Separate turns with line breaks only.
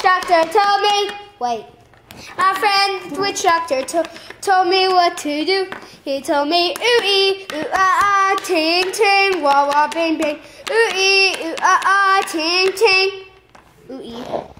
doctor told me, wait. My friend, witch doctor, told me what to do. He told me, ooh-ee, ooh-ah-ah, ting-ting, wah-wah, bing-bing. Ooh-ee, ooh-ah-ah, ting-ting. Ooh-ee.